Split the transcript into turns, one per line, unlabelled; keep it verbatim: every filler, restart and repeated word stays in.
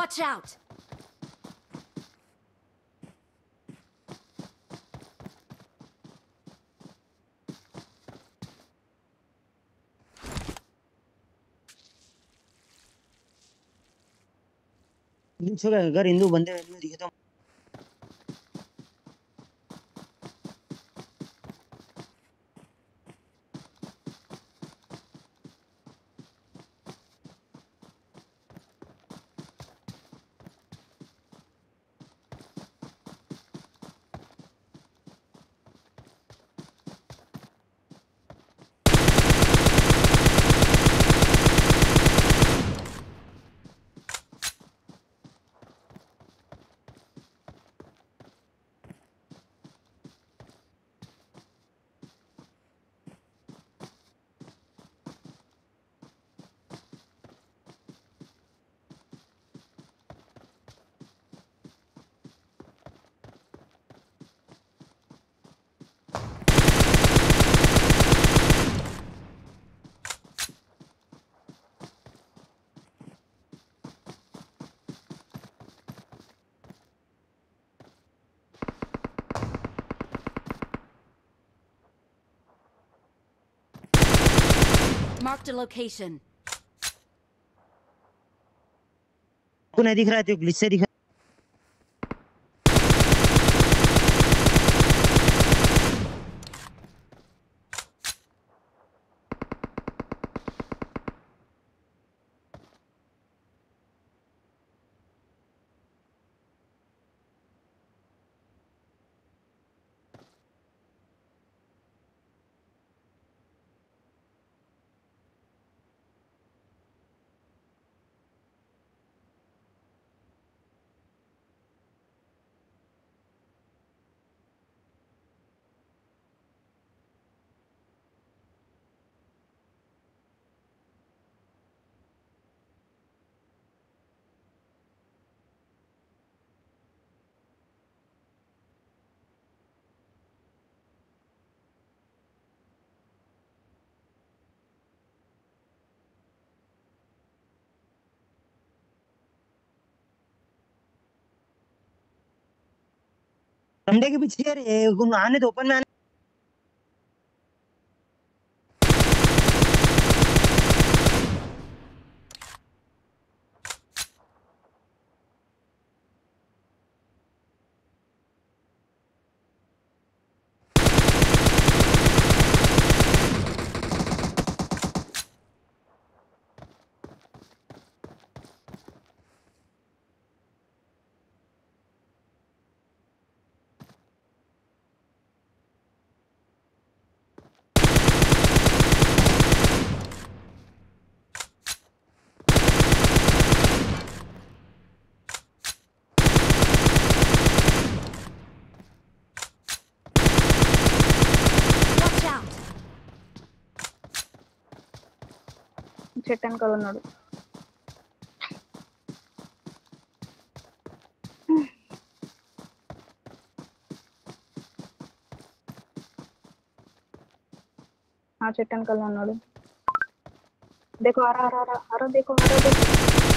Watch out!
अगर हिंदू बंदे दिखे तो
Marked a location.
को नहीं दिख रहा है तो ग्लिच से दिख डंडे के पीछे यार ये आने तो ओपन में आने
Watch out!
చెట్టు వెనకాల ఉన్నాడు. ఆ చెట్టు వెనకాల ఉన్నాడు. देखो आ रहा आ रहा आ रहा देखो आ रहा देखो